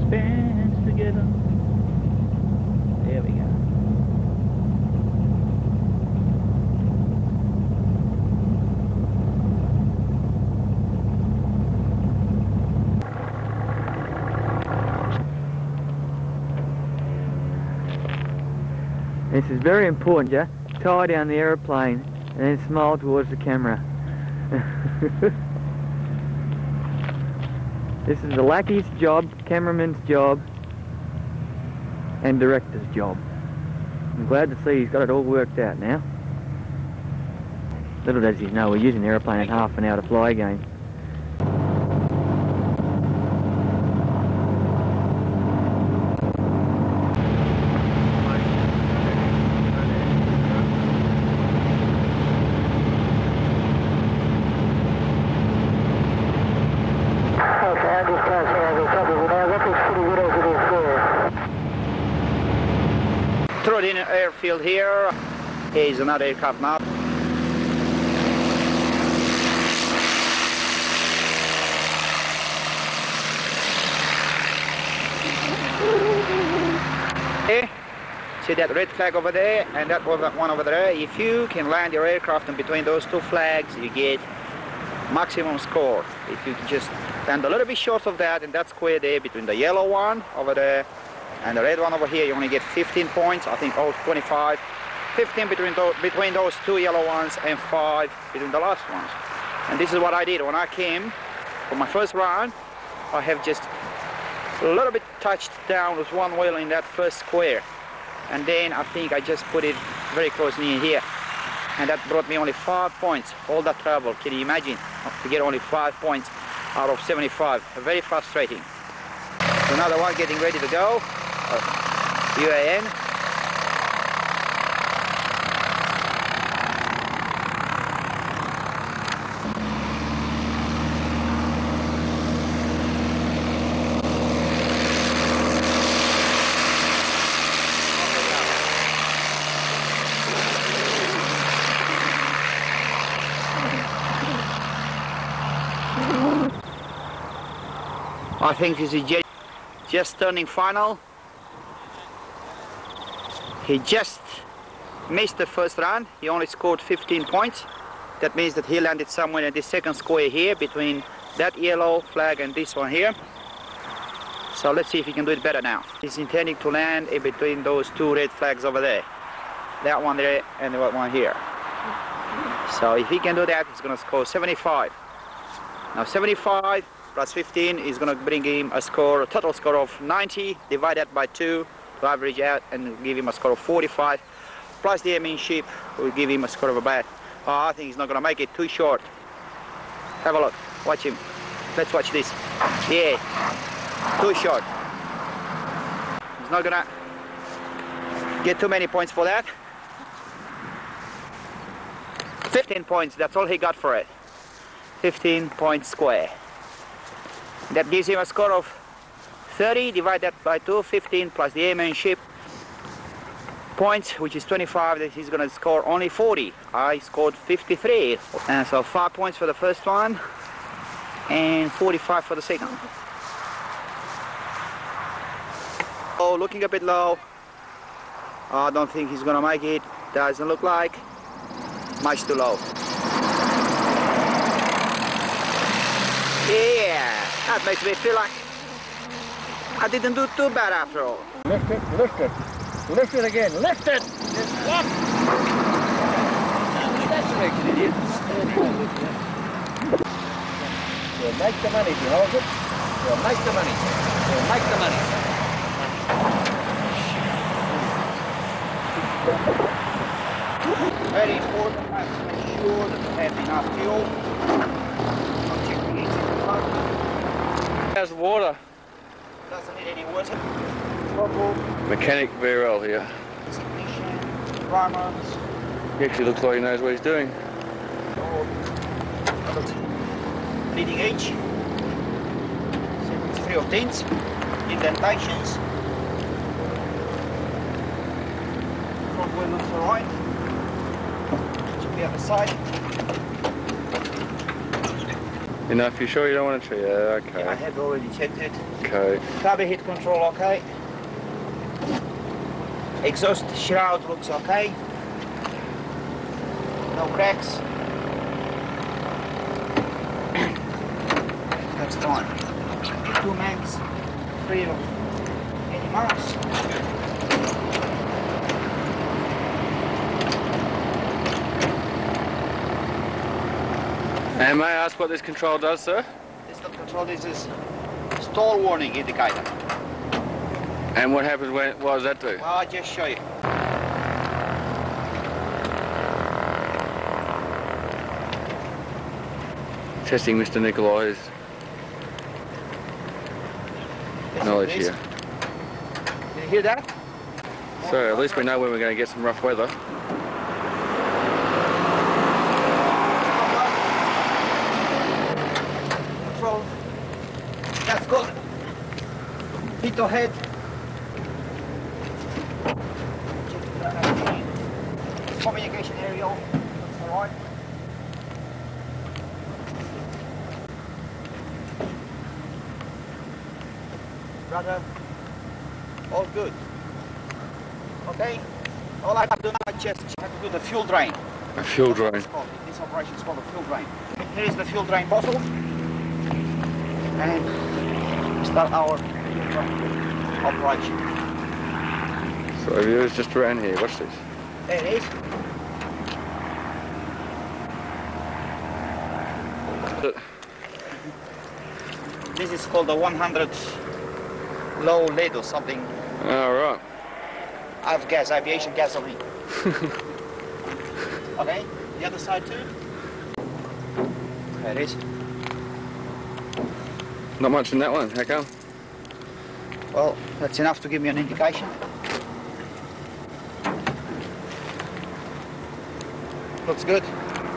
spans together. There we go. This is very important, yeah? Tie down the aeroplane and then smile towards the camera. This is the lackey's job, cameraman's job, and director's job. I'm glad to see he's got it all worked out now. Little does he know we're using the aeroplane in half an hour to fly again. Tooradin airfield here. Here's another aircraft now. Okay. See that red flag over there and that one over there. If you can land your aircraft in between those two flags, you get maximum score. If you can just land a little bit short of that, and that square there between the yellow one over there and the red one over here, you only get 15 points. I think 25. 15 between those two yellow ones and 5 between the last ones. And this is what I did when I came for my first run. I have just a little bit touched down with one wheel in that first square, and then I think I just put it very close near here, and that brought me only 5 points. All that travel, can you imagine, to get only 5 points out of 75? Very frustrating. So another one getting ready to go. UAN. I think this is just turning final. He just missed the first run. He only scored 15 points. That means that he landed somewhere in the second square here between that yellow flag and this one here. So let's see if he can do it better now. He's intending to land in between those two red flags over there. That one there and that one here. So if he can do that, he's going to score 75. Now 75 plus 15 is going to bring him a total score of 90, divide that by 2 to average out and give him a score of 45, plus the airmanship will give him a score of about, I think he's not going to make it, too short. Have a look, watch him. Let's watch this. Yeah, too short. He's not going to get too many points for that. 15 points, that's all he got for it. 15 points square. That gives him a score of 30, divide that by 2, 15 plus the airmanship points, which is 25, that he's going to score only 40. I scored 53. And so 5 points for the first one and 45 for the second. Oh, looking a bit low. I don't think he's going to make it. Doesn't look like. Much too low. Yeah, that makes me feel like I didn't do too bad after all. Lift it, lift it. Lift it again, lift it! What? That's an idiot. You'll make the money if you hold it. You'll make the money. You'll make the money. Very important, I have to make sure that I have enough fuel. How's the water? Doesn't need any water. Mechanic very well here. Ignition, primers. He actually looks like he knows what he's doing. Leading edge. 73 of dents. Indentations. Front wheel looks alright. Should be at the side. Enough? You sure you don't want to? Yeah, okay. Yeah, I have already checked it. Okay. Carburetor heat control okay. Exhaust shroud looks okay. No cracks. Next one. 2 mags, free of any marks. And may I ask what this control does, sir? This not control, this is stall warning indicator. And what happens when, what does that do? Well, I'll just show you. Testing Mr. Nikolai's knowledge here. Did you hear that? So at least we know when we're going to get some rough weather. Control. That's good. Hit the head. Communication aerial. That's all right. Brother, all good. Okay, all I have to do now is just have to do the fuel drain. A fuel drain. This operation is called a fuel drain. Here is the fuel drain bottle, and start our fuel drain operation. So viewers, just around here, watch this. There it is. This is called the 100 low lead or something. All right. Gas, aviation gasoline. Okay, the other side too. There it is. Not much in that one, how come? Well, that's enough to give me an indication. Looks good.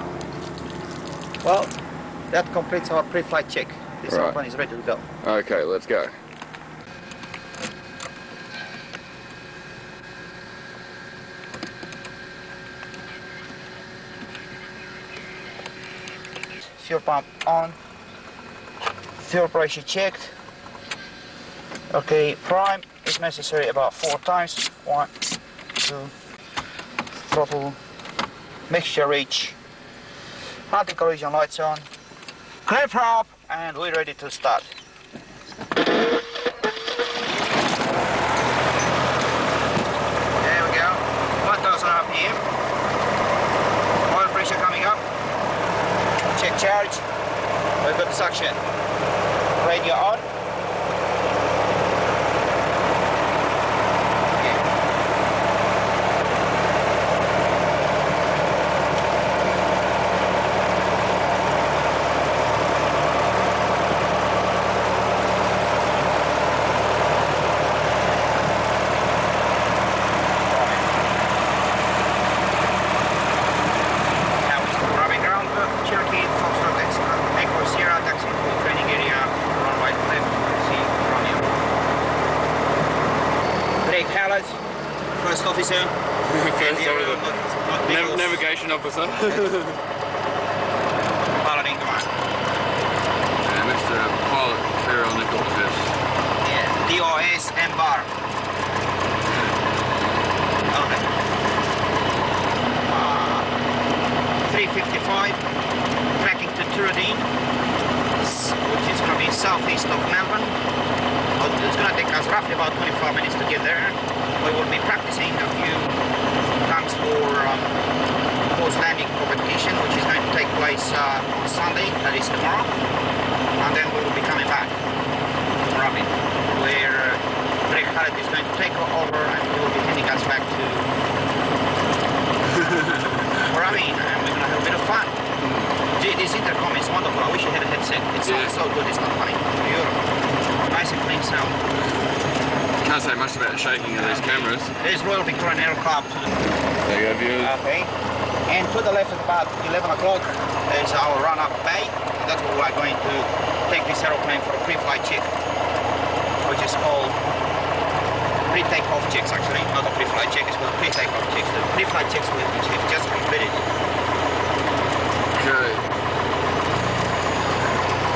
Well, that completes our pre-flight check. This Right. one is ready to go. Okay, let's go. Fuel pump on. Fuel pressure checked. Okay, prime is necessary about 4 times. 1, 2, throttle, mixture reach, anti-collision lights on, clear prop, and we're ready to start. There we go, 1000 RPM, oil pressure coming up, check charge, we've got suction, radio on. Cherokee, Foxtrot, Echo Sierra, taxi to training area, run right left, see Romeo. Blake Hallet, first officer. Navigation officer. Pilot in command. Mr. Pilot, AirVnichols, yes. Yeah, DOS and bar. Okay. 355. Tracking to Tooradin, which is going to be southeast of Melbourne. It's going to take us roughly about 25 minutes to get there. We will be practicing a few times for post-landing competition, which is going to take place on Sunday, that is tomorrow. And then we will be coming back to Moorabbin, where Blake Hallet is going to take over and he will be taking us back to Moorabbin, and we're going to have a bit of fun. Gee, this intercom is wonderful. I wish I had a headset. It sounds so good, it's not funny. Beautiful. Nice and clean sound. Can't say much about the shaking of these cameras. There's Royal Victorian Air Club. There you go, viewers. Okay. And to the left at about 11 o'clock is our run-up bay. That's where we're going to take this aeroplane for a pre-flight check, which is called pre-takeoff checks actually, not a pre-flight check, it's called pre-takeoff checks. The pre-flight checks which we've just completed. Okay.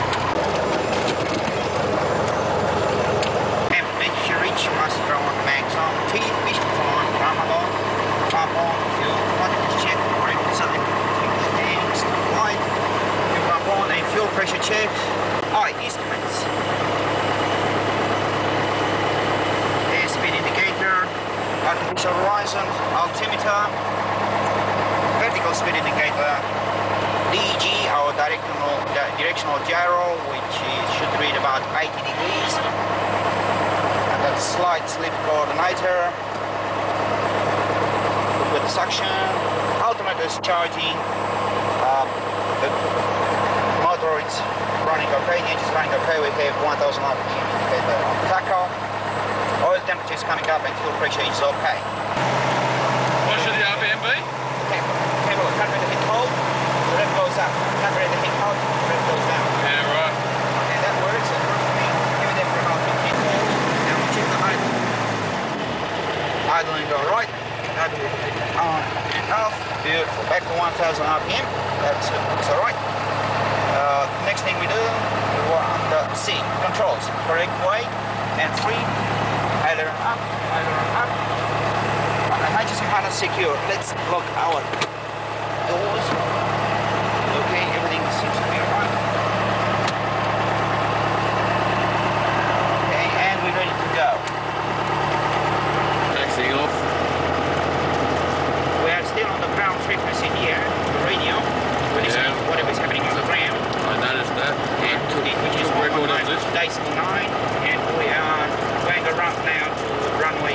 Horizon altimeter, vertical speed indicator, DG, our directional gyro, which should read about 80 degrees, and that slide slip coordinator with suction. Alternator is charging, the motor is running okay, the engine is running okay. We have 1000 RPM indicator on the tacho. Oil temperature is coming up and fuel pressure is okay. What should the RPM be? Cable carburetor hit hold, the rev goes up. Carburetor hit hold, the rev goes down. Yeah, right. Okay, that works. It works for me. Give it there for about 15 minutes. Now we check the idle. Idling alright. Carburetor on and off. Beautiful. Back to 1000 RPM. That's alright. Next thing we do, we are on the C. Controls. Correct way. And 3. Aileron up. Aileron up. Emergency harness secure. Let's lock our doors. Okay, everything seems to be alright. Okay, and we're ready to go. Taxiing off. We are still on the ground frequency here, the radio. We're listening to whatever's happening on the ground. I noticed that. And which is record of this. 119.9, and we are going around now to runway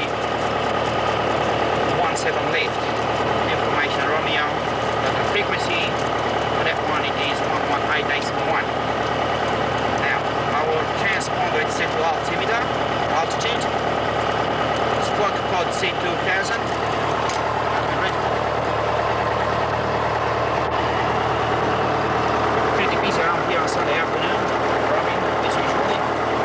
17 left. Information Romeo, the frequency for that one it is 118.1. Now our transponder is set to altimeter, altitude, squawk code C2000. Pretty busy around here on Sunday afternoon, Robin, as usually.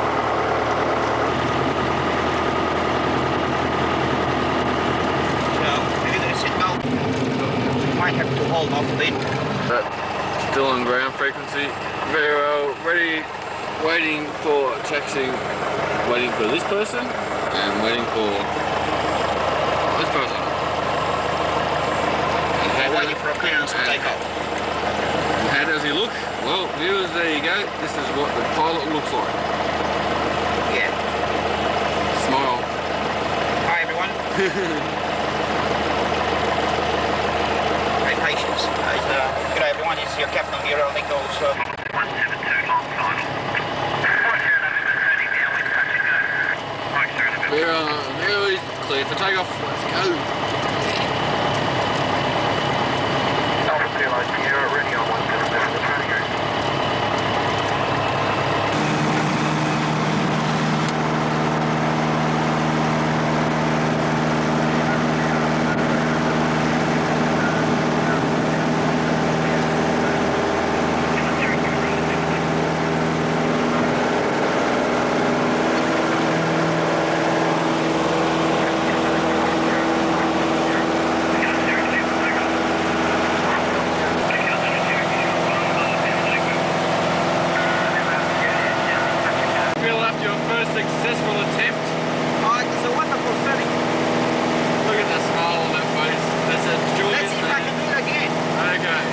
Might have to hold off a bit. Still on ground frequency. Very well. Ready. Waiting for taxiing. Waiting for this person. And waiting for this person. And Waiting for a clearance to take off. How does he look? Well, viewers, there you go. This is what the pilot looks like. Yeah. Smile. Hi everyone. Hey, patience. Good day everyone, this is your captain of AirVnichols. 172 long final. Very clear for takeoff. Let's go. Alpha Zero Sierra, ready on 177 departing. Successful attempt. Oh, it's a wonderful feeling. Look at the smile on that face. That's a joy. Let's see if I can do it again. Okay.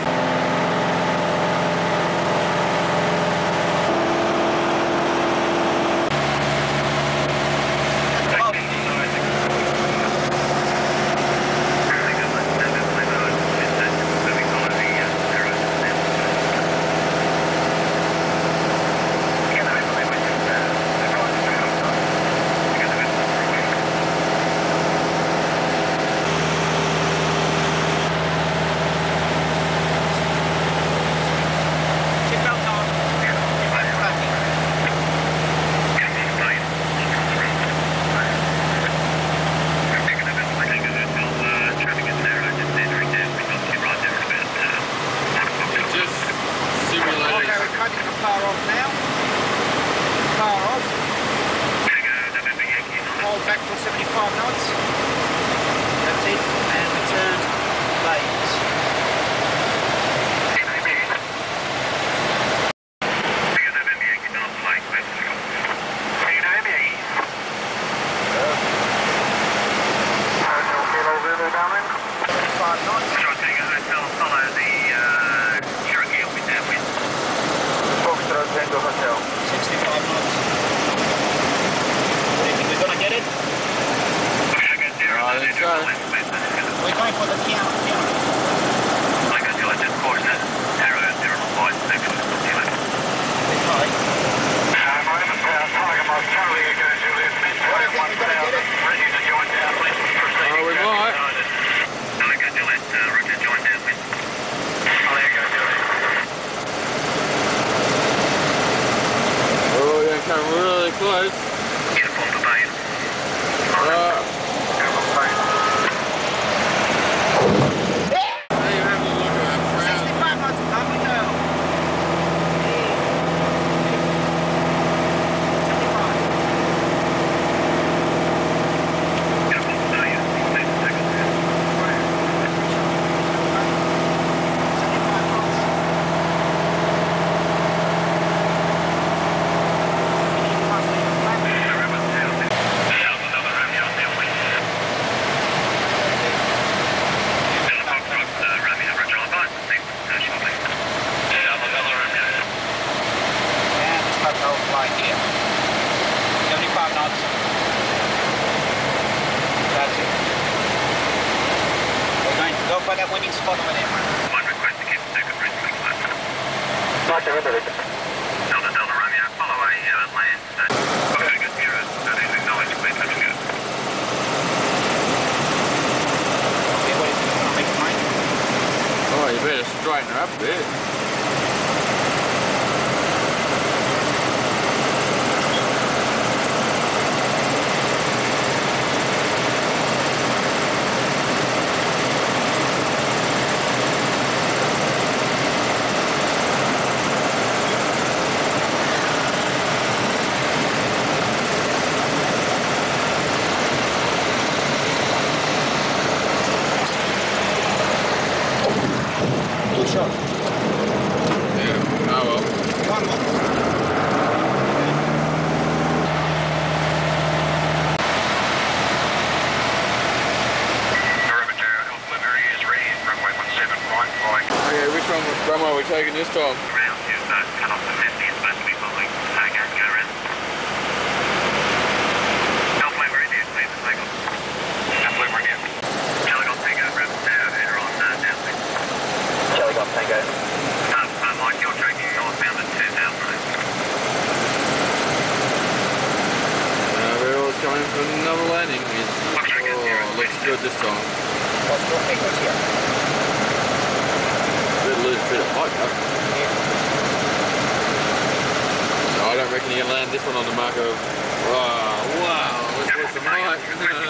landing spot over there. One request to keep second bridge quick left. Roger, Richard. Delta Delta Romeo, follow a land. Okay, good, Sierra. That is acknowledged, clear touch good. Okay, what is it? Gonna make mine? Oh, you better straighten her up a bit. Shot. Yeah, oh well. One more. Moorabbin Alpha Liberty is ready, runway 17 right flight. Okay, which runway are we taking this time? Ground is cut off the 50, it's supposed to be following Tango, go around. Alpha Liberty is please take off. Alpha Liberty is. Charlie Golf Tango, grab the tower header on downwind. Charlie Golf Tango. Mike, you're tracking northbound at 2000. We're coming for another landing. Looks good this time. What's your fingers here? Did lose a bit of height though. So I don't reckon you can land this one on the marker. Wow, let's lose some height.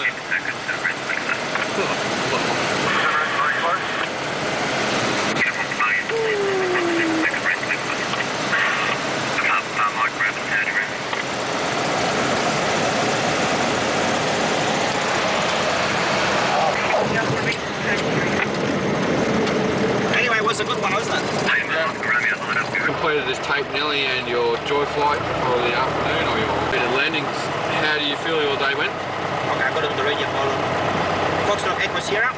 Anyway, it was a good one, wasn't it? Completed this tape Nelly and your joy flight for the afternoon or your bit of landings. How do you feel your day went? Okay, I've got it on the radio model. Foxtrot Echo Sierra.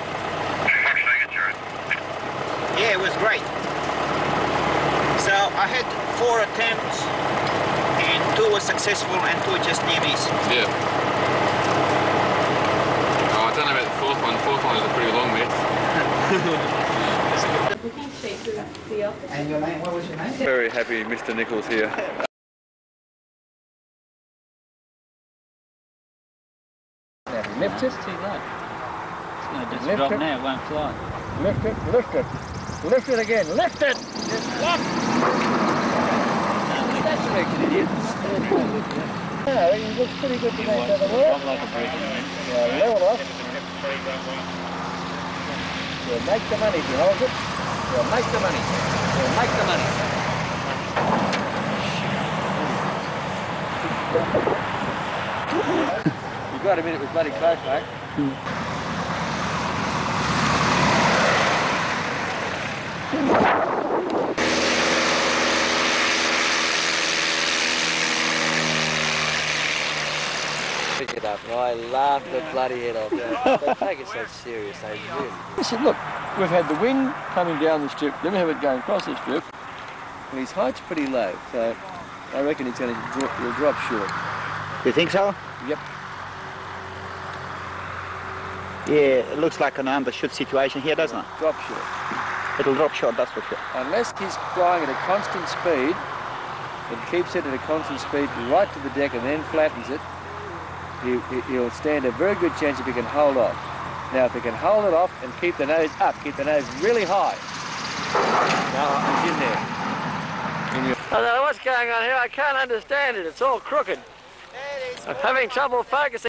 Yeah, it was great. So I had 4 attempts and 2 were successful and 2 just near miss. Yeah. Oh, I don't know about the fourth one. The fourth one is a pretty long miss. And your name, what was your name? Very happy Mr. Nichols here. Lift it. Too low. It's going to just Lift drop it. now, it won't fly. Lift it, lift it. Lift it again, lift it! Lift! That's an idiot. Yeah, it looks pretty good to make that work. Drop like a brick. Yeah, level off. You'll make the money if you hold it. You'll make the money. You'll make the money. You've got a minute with bloody close, mate. Pick it up. I laughed the bloody head off. They take it so serious, they really. I said, look, we've had the wind coming down the strip, then we have it going across the strip, and his height's pretty low, so I reckon it's going to drop short. You think so? Yep. Yeah, it looks like an undershoot situation here, doesn't it? Drop short. It'll drop short, that's for sure. Unless he's flying at a constant speed, and keeps it at a constant speed right to the deck and then flattens it, he'll stand a very good chance if he can hold off. Now, if he can hold it off and keep the nose up, keep the nose really high. Now, he's in there. I don't know what's going on here. I can't understand it. It's all crooked. I'm having trouble focusing.